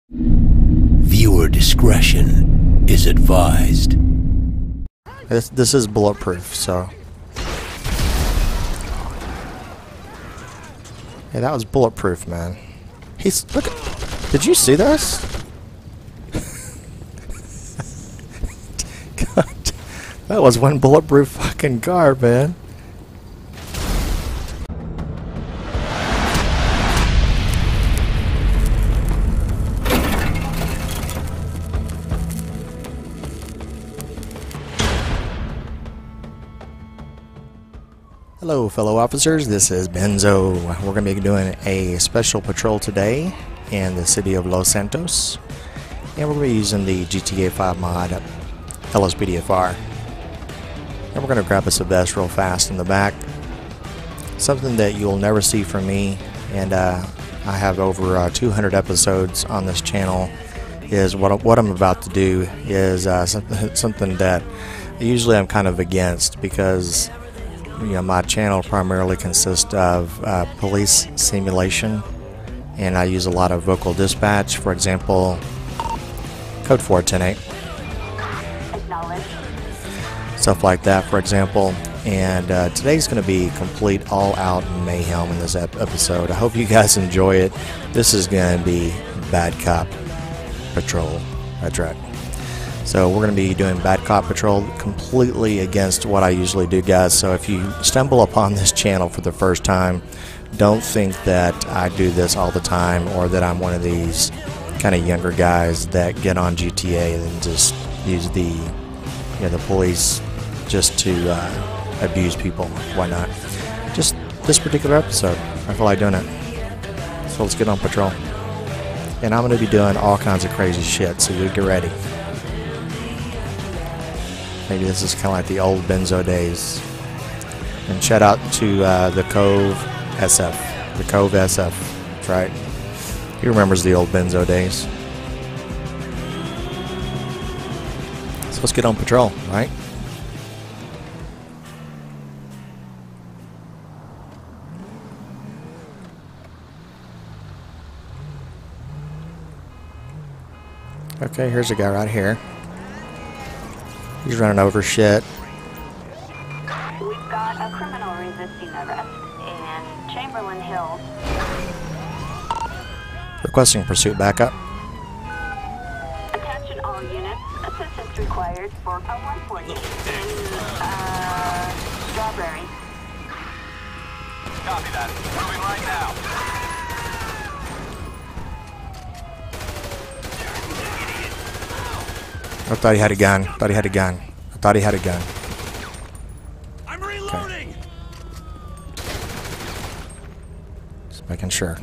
Viewer discretion is advised. This is bulletproof, so. Yeah, that was bulletproof, man. Look at, did you see this? God, that was one bulletproof fucking car, man. Hello fellow officers, this is Benzo. We're going to be doing a special patrol today in the city of Los Santos, and we're going to be using the GTA 5 mod LSPDFR. And we're going to grab us a vest real fast in the back. Something that you'll never see from me, and I have over 200 episodes on this channel, is what I'm about to do is something that usually I'm kind of against, because my channel primarily consists of police simulation, and I use a lot of vocal dispatch. For example, code 4108, stuff like that, for example. And today's going to be complete all-out mayhem in this episode. I hope you guys enjoy it. This is going to be Bad Cop Patrol. That's right. So we're going to be doing Bad Cop Patrol completely against what I usually do, guys. So if you stumble upon this channel for the first time, don't think that I do this all the time, or that I'm one of these kind of younger guys that get on GTA and just use the police just to abuse people. Why not? Just this particular episode, I feel like doing it. So let's get on patrol. And I'm going to be doing all kinds of crazy shit, so you get ready. Maybe this is kind of like the old Benzo days. And shout out to the Cove SF. The Cove SF. That's right. He remembers the old Benzo days. So let's get on patrol, right? Okay, here's a guy right here. He's running over shit. We've got a criminal resisting arrest in Chamberlain Hills. Requesting pursuit backup. Attention all units. Assistance required for a 140 in Strawberry. Copy that. Moving right now. I thought he had a gun. I thought he had a gun. I'm reloading. Okay. Just making sure.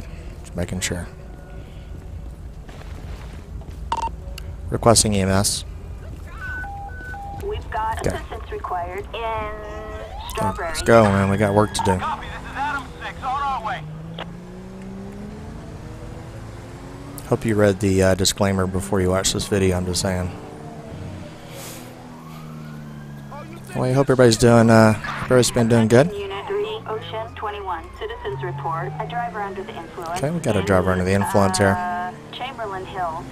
Requesting EMS. We've got assistance required in Okay, Strawberry. let's go, man. We got work to do. Copy. This is Adam 6 on our way. Hope you read the disclaimer before you watch this video. I'm just saying. Well, I hope everybody's doing. Everybody's been doing good. Unit 3, Ocean 21. Citizens report a driver under the influence. Okay, we got a driver under the influence here. Chamberlain Hills.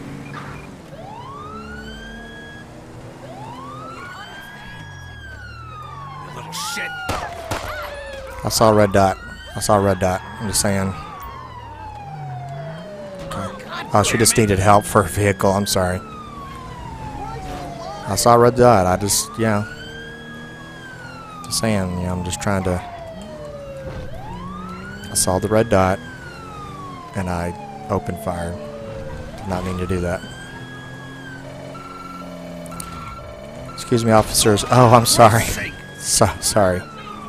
You little shit. I saw a red dot. I'm just saying. Okay. Oh, she just needed help for a vehicle. I'm sorry. I saw a red dot. I just, just saying, I'm just trying to. I saw the red dot, and I opened fire. Did not mean to do that. Excuse me, officers. Oh, I'm sorry. Sorry.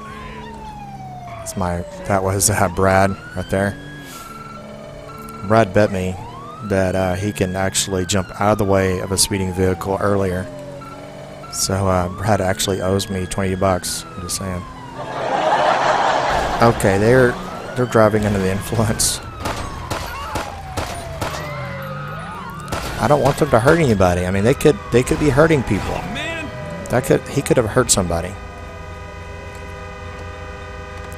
That was Brad right there. Brad bet me that he can actually jump out of the way of a speeding vehicle earlier. So Brad actually owes me $20. I'm just saying. Okay, they're driving under the influence. I don't want them to hurt anybody. I mean, they could be hurting people. He could have hurt somebody.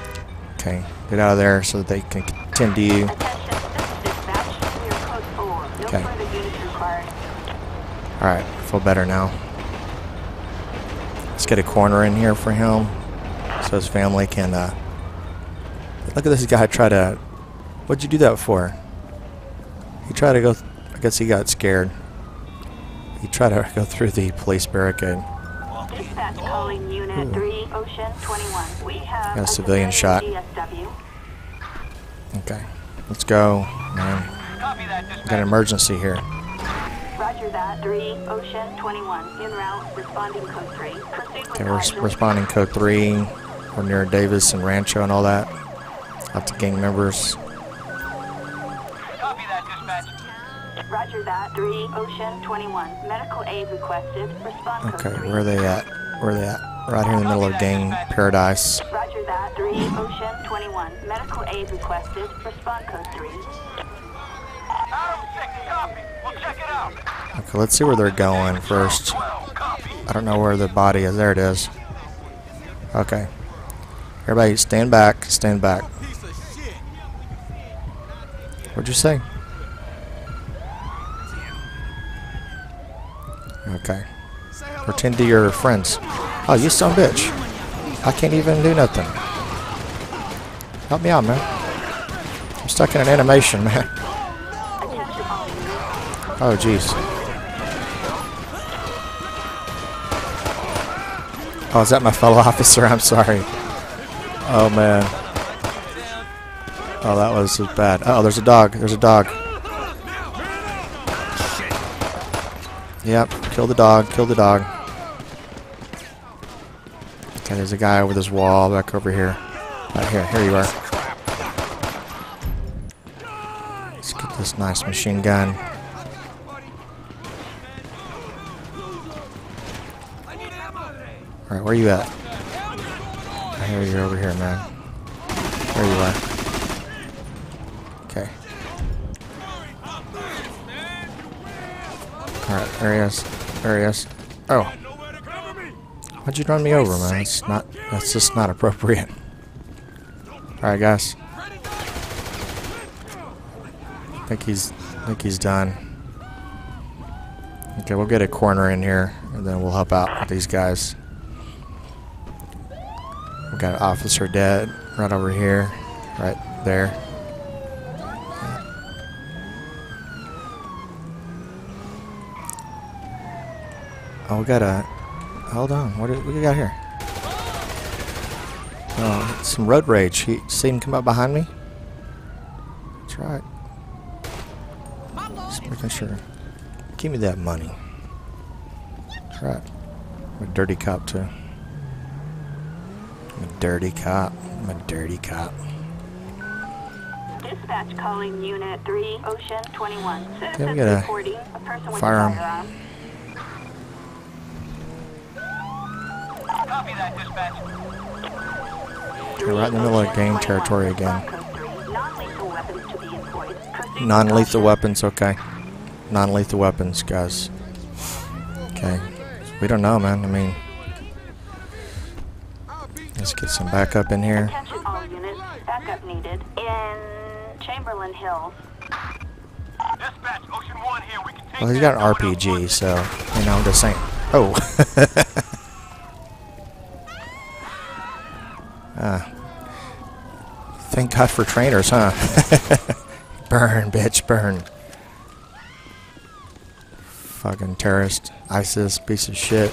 Okay, get out of there so that they can tend to you. No Okay. further units required. Alright, I feel better now. Let's get a corner in here for him so his family can, look at this guy try to, what'd you do that for? He tried to go, I guess he got scared. He tried to go through the police barricade. Dispatch calling Unit 3, Ocean 21. We have Got a civilian shot. DSW. Okay, let's go, man. Copy that, We dispatch. got an emergency here. Roger that. 3, Ocean 21. En route, responding code 3. Proceed with Okay, we're caution. responding code 3. We're near Davis and Rancho and all that. Lots of gang members. Copy that, dispatch. Roger that. 3, Ocean 21. Medical aid requested. Respond code Okay, 3. where are they at? Where are they at? Right here in the middle of gang paradise. Roger that. 3, Ocean 21. Medical aid requested. Respond code 3. Adam 6, copy. We'll check it out. Okay, let's see where they're going first. 12, copy. I don't know where the body is. There it is. Okay. Everybody stand back. Stand back. What'd you say? Okay. Pretend to your friends. Oh, you son of a bitch. I can't even do nothing. Help me out, man. I'm stuck in an animation, man. Attention all units. Oh, jeez. Oh, is that my fellow officer? I'm sorry. Oh, man. Oh, that was bad. Oh, there's a dog. There's a dog. Yep, kill the dog. Kill the dog. Okay, there's a guy over this wall back over here. Right here. Here you are. Let's get this nice machine gun. Alright, where you at? I hear you over here, man. There you are. Okay. Alright, there he is. There he is. Oh. Why'd you run me over, man? That's just not appropriate. Alright, guys. I think he's done. Okay, we'll get a corner in here and then we'll help out with these guys. We got an officer dead right over here, right there. Oh, we got a. Hold on, what do we got here? Oh, some road rage. He see him come up behind me. That's right. Just making sure. Give me that money. That's right. I'm a dirty cop too. I'm a dirty cop. I'm a dirty cop. Dispatch calling Unit 3, Ocean 21. Okay, we Citizens got a reporting a person with firearm. a firearm. Copy that, dispatch. Okay, right in the middle of gang territory again. Non-lethal weapons to be employed. Proceed with Non-lethal caution. weapons, okay. Non-lethal weapons, guys. Okay. We don't know, man. I mean, let's get some backup in here. Attention all units. Backup needed in Chamberlain Hills. Dispatch, Ocean 1 here. We can take Well, he's got an RPG, so, you know, I'm just saying. Oh. Thank God for trainers, huh? Burn, bitch, burn. Fucking terrorist. ISIS, piece of shit.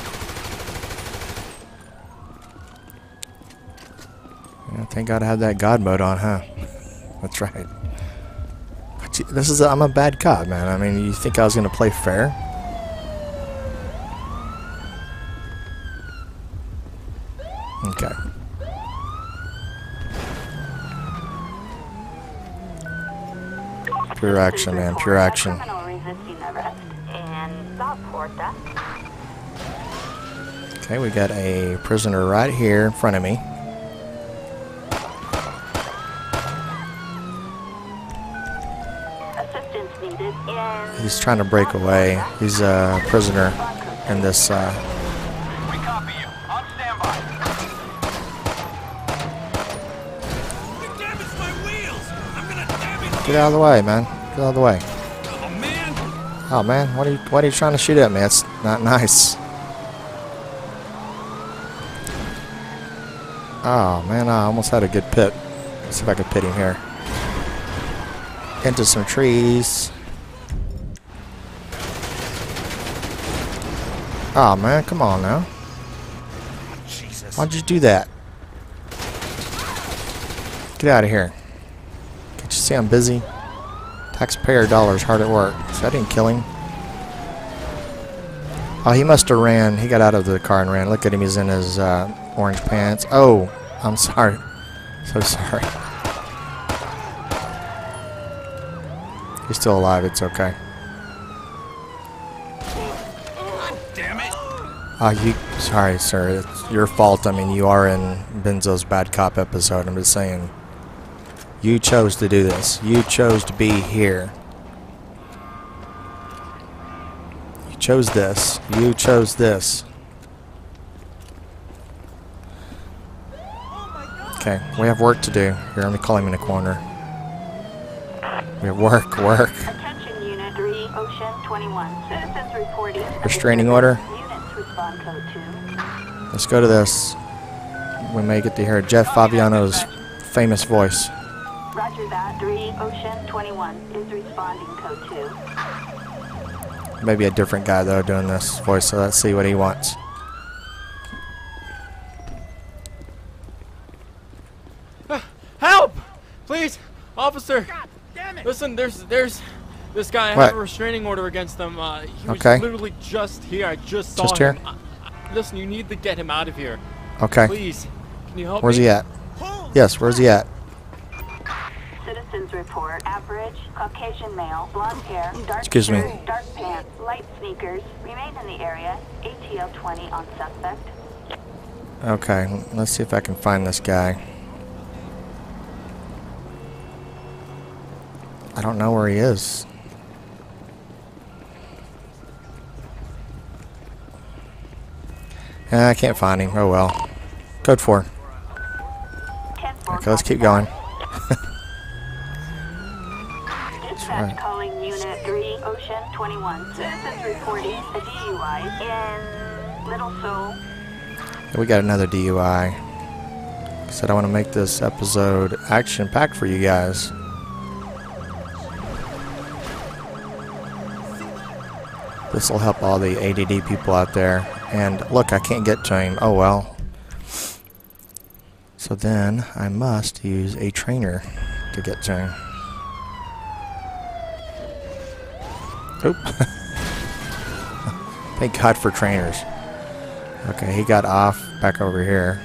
Yeah, thank God I had that God mode on, huh? That's right. But I'm a bad cop, man. I mean, you think I was gonna play fair? Okay. Pure action, man. Pure action. Criminal resisting arrest in South Porta. Okay, we got a prisoner right here in front of me. Assistance needed in He's trying to break away. He's a prisoner in this. We copy you. On standby. You damaged my wheels. I'm gonna damage Get out of the way, man. Get out of the way. Oh man, what are you trying to shoot at me? That's not nice. Oh man, I almost had a good pit. Let's see if I can pit him here. Into some trees. Oh man, come on now. Jesus. Why'd you do that? Get out of here. Can't you see I'm busy? Taxpayer dollars hard at work. So I didn't kill him. Oh, he must have ran. He got out of the car and ran. Look at him. He's in his orange pants. Oh, I'm sorry. So sorry. He's still alive. It's okay. Damn it. Sorry, sir. It's your fault. I mean, you are in Benzo's Bad Cop episode. I'm just saying. You chose to do this. You chose to be here. You chose this. You chose this. Okay, we have work to do. Here, let me call him in a corner. We have work. Attention Unit 3, Ocean 21. Citizens reporting. Restraining order. Units respond code 2. Let's go to this. We may get to hear Jeff Fabiano's famous voice. Roger that. 3, Ocean 21 is responding code 2. Maybe a different guy, though, doing this voice, so let's see what he wants. Help! Please, officer. God damn it. Listen, there's this guy. I What? have a restraining order against him. He was Okay. literally just here. I just saw Just him. here? Listen, you need to get him out of here. Okay. Please, can you help Where's me? he at? Yes, where's he at? Citizens report average Caucasian male, blonde hair, dark Excuse me. shirt, dark pants, light sneakers, remain in the area, ATL 20 on suspect. Okay, let's see if I can find this guy. I don't know where he is. I can't find him. Oh well. Code 4. 10-4 Okay, let's keep going. Dispatch right. calling Unit 3, Ocean 21. Citizens reporting a DUI in Little Seoul. We got another DUI. Said I want to make this episode action-packed for you guys. This will help all the ADD people out there. And look, I can't get to him. Oh well. So then I must use a trainer to get to him. Oop. Thank God for trainers. Okay, he got off back over here.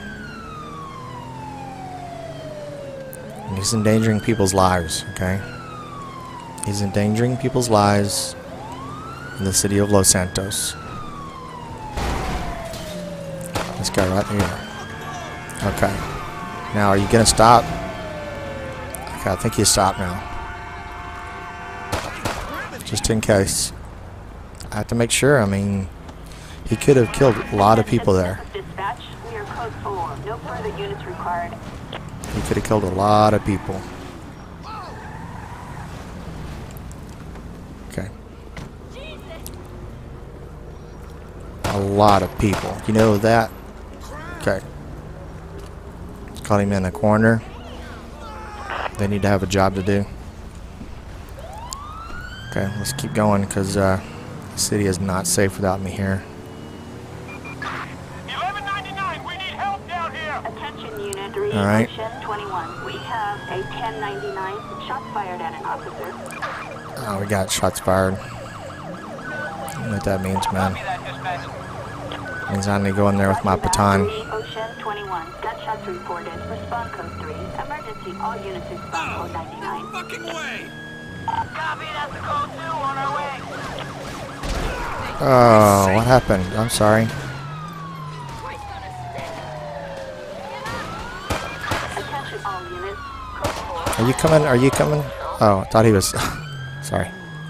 And he's endangering people's lives, okay? He's endangering people's lives in the city of Los Santos. This guy right here. Okay. Now, are you going to stop? Okay, I think he stopped now. Just in case. I have to make sure. I mean, he could have killed a lot of people there. Dispatch, we are code 4. No further units required. He could have killed a lot of people. Okay. A lot of people. You know that? Okay. Caught him in a corner. They need to have a job to do. Okay, let's keep going because the city is not safe without me here. 1199, we need help down here. Attention Unit 3, All right. Ocean 21. We have a 1099 shots fired at an officer. Oh, we got shots fired. I don't know what that means, man. Copy that, dispatch. Means I need to go in there with my baton. 3, Ocean 21. Gunshots reported. Respond code 3. Emergency. All units respond code 99. Fucking way. Copy, that's the code 2 on our way. Oh, what happened? I'm sorry. Attention all units. Code 4. Are you coming? Are you coming? Oh, I thought he was. Sorry.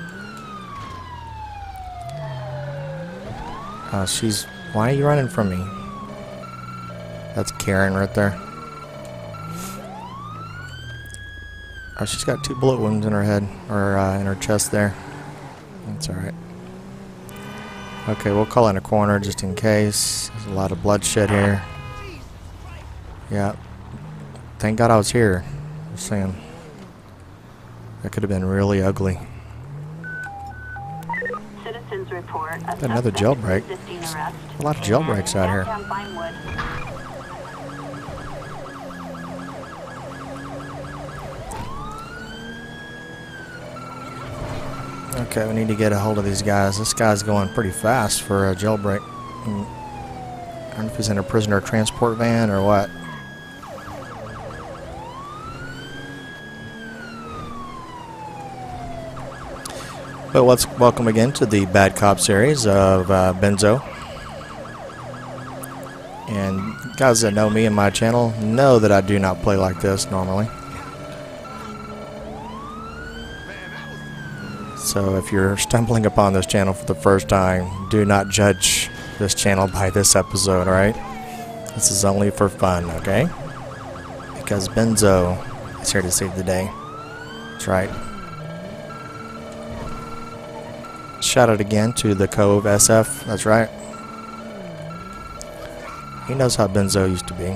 She's. Why are you running from me? That's Karen right there. Oh, she's got 2 bullet wounds in her head, or in her chest there. That's alright. Okay, we'll call in a corner just in case. There's a lot of bloodshed here. Yeah. Thank God I was here. Just saying. That could have been really ugly. Citizens report a Another suspect jailbreak. resisting arrest A lot of jailbreaks out here. downtown Vinewood. Okay, we need to get a hold of these guys. This guy's going pretty fast for a jailbreak. I don't know if he's in a prisoner transport van or what. But welcome again to the Bad Cop series of Benzo. And guys that know me and my channel know that I do not play like this normally. So if you're stumbling upon this channel for the first time, do not judge this channel by this episode, alright? This is only for fun, okay? Because Benzo is here to save the day. That's right. Shout out again to the Cove SF, that's right. He knows how Benzo used to be.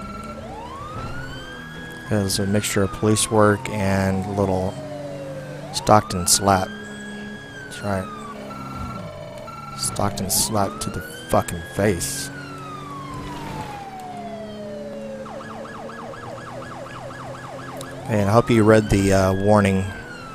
It was a mixture of police work and a little Stockton slap. That's right. Stockton slap to the fucking face. And I hope you read the warning.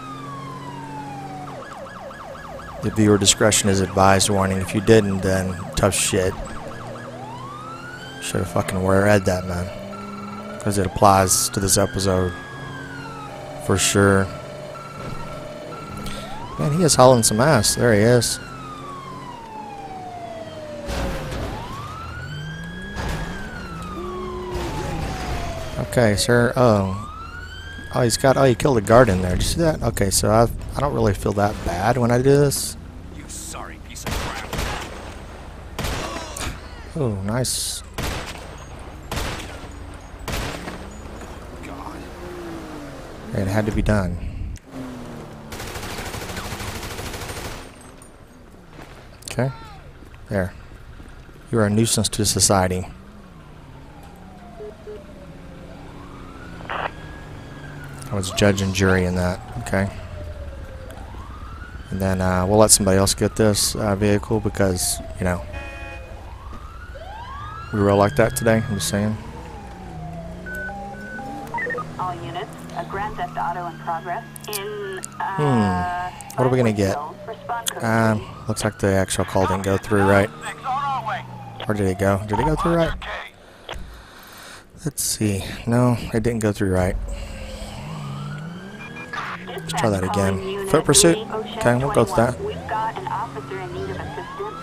The viewer discretion is advised warning. If you didn't, then tough shit. Should have fucking read that, man. Because it applies to this episode. For sure. Man, he is hauling some ass. There he is. Okay, sir. Oh, he killed a guard in there. Did you see that? Okay, so I don't really feel that bad when I do this. You sorry piece of crap. Oh, nice. God. It had to be done. Okay. There. You are a nuisance to society. I was judge and jury in that. Okay. And then we'll let somebody else get this vehicle because, you know, we roll like that today. I'm just saying. All units, a Grand Theft Auto in progress. What are we gonna get? Respond code Looks like the actual call didn't go through right. Six on our way. Or did it go? Did it go through right? Okay. Let's see. No, it didn't go through right. Let's try that again. Foot pursuit? Okay, we'll go with that. We've got an officer in need of assistance.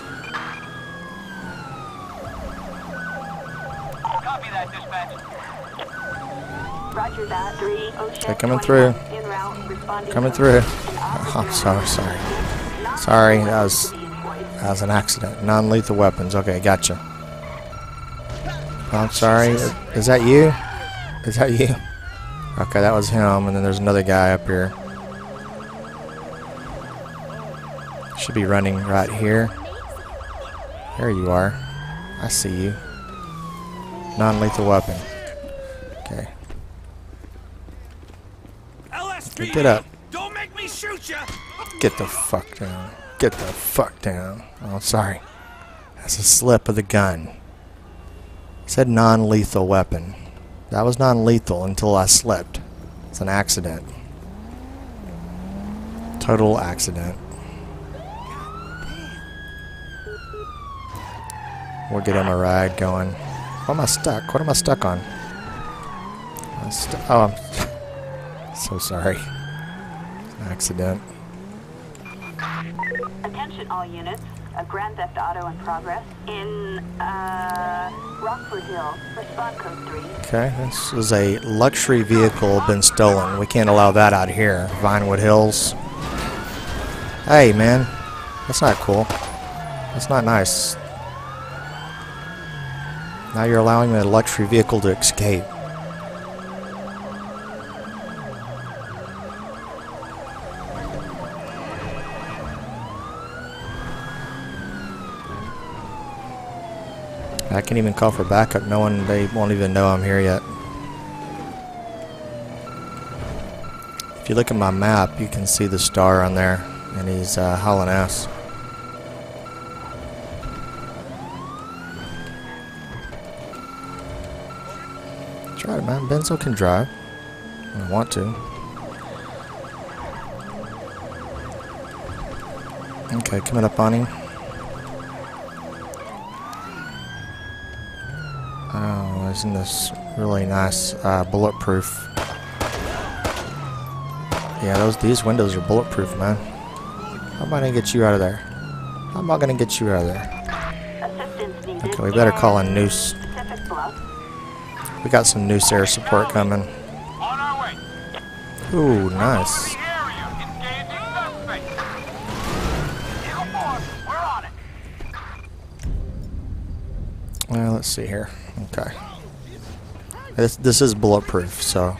Copy that, dispatch. Roger that. 3 Ocean Okay, coming 21 through. en route, responding Coming code. through. An Oh, officer I'm sorry. Sorry, that was an accident. Non-lethal weapons. Okay, gotcha. I'm sorry. Is that you? Is that you? Okay, that was him, and then there's another guy up here. Should be running right here. There you are. I see you. Non-lethal weapon. Okay. LSPD, Get up. Don't make me shoot ya. Get the fuck down. Get the fuck down. Oh, sorry. That's a slip of the gun. It said non-lethal weapon. That was non-lethal until I slipped. It's an accident. Total accident. We'll get him a ride going. Why am I stuck? What am I stuck on? Oh, I'm so sorry. It's an accident. Attention all units. A Grand Theft Auto in progress in Rockford Hill. Respond code 3. Okay, this is a luxury vehicle been stolen. We can't allow that out here. Vinewood Hills. Hey, man. That's not cool. That's not nice. Now you're allowing a luxury vehicle to escape. I can't even call for backup. No one, they won't even know I'm here yet. If you look at my map, you can see the star on there, and he's hauling ass. Try it, man. Benzo can drive. I want to. Okay, coming up on him. Oh, isn't this really nice bulletproof? Yeah, these windows are bulletproof, man. How am I gonna get you out of there? How am I gonna get you out of there? Assistance needed. Okay, we better call in Noose. Pacific Bluff. We got some Noose air support coming. On our way. Ooh, nice. The area. Engaging suspect. Eagle Force, we're on it. Well, let's see here. Okay. This is bulletproof, so.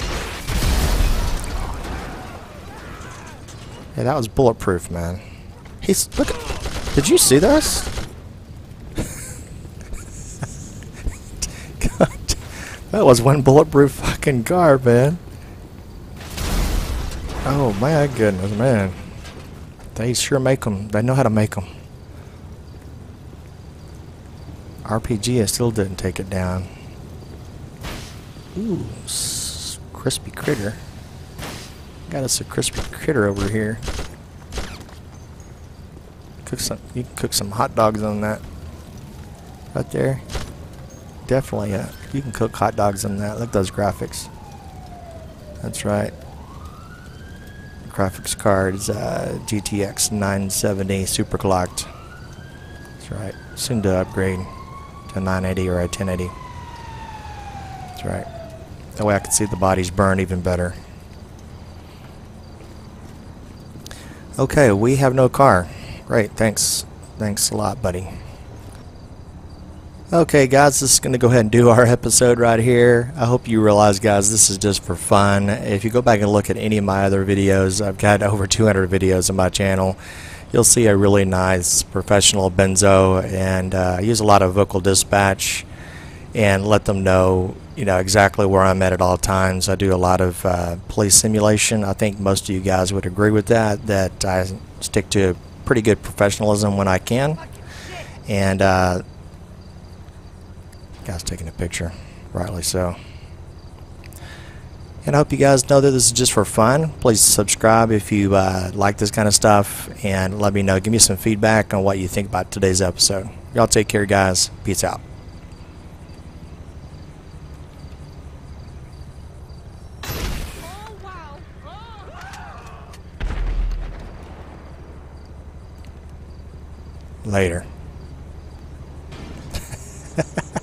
Yeah, that was bulletproof, man. Look at. Did you see this? God, that was one bulletproof fucking car, man. Oh my goodness, man. They sure make them. They know how to make them. RPG, I still didn't take it down. Ooh, crispy critter. Got us a crispy critter over here. You can cook some hot dogs on that. Right there. Definitely, you can cook hot dogs on that. Look at those graphics. That's right. Graphics card is GTX 970 super clocked. That's right. Soon to upgrade to a 980 or a 1080. That's right. That way I can see the bodies burn even better. Okay, we have no car. Great, thanks. Thanks a lot, buddy. Okay, guys, this is going to go ahead and do our episode right here. I hope you realize, guys, this is just for fun. If you go back and look at any of my other videos, I've got over 200 videos on my channel. You'll see a really nice professional Benzo, and I use a lot of vocal dispatch and let them know, you know, exactly where I'm at all times. I do a lot of police simulation. I think most of you guys would agree with that, that I stick to pretty good professionalism when I can. And guy's taking a picture, rightly so. And I hope you guys know that this is just for fun. Please subscribe if you like this kind of stuff, and let me know. Give me some feedback on what you think about today's episode. Y'all take care, guys. Peace out. Later.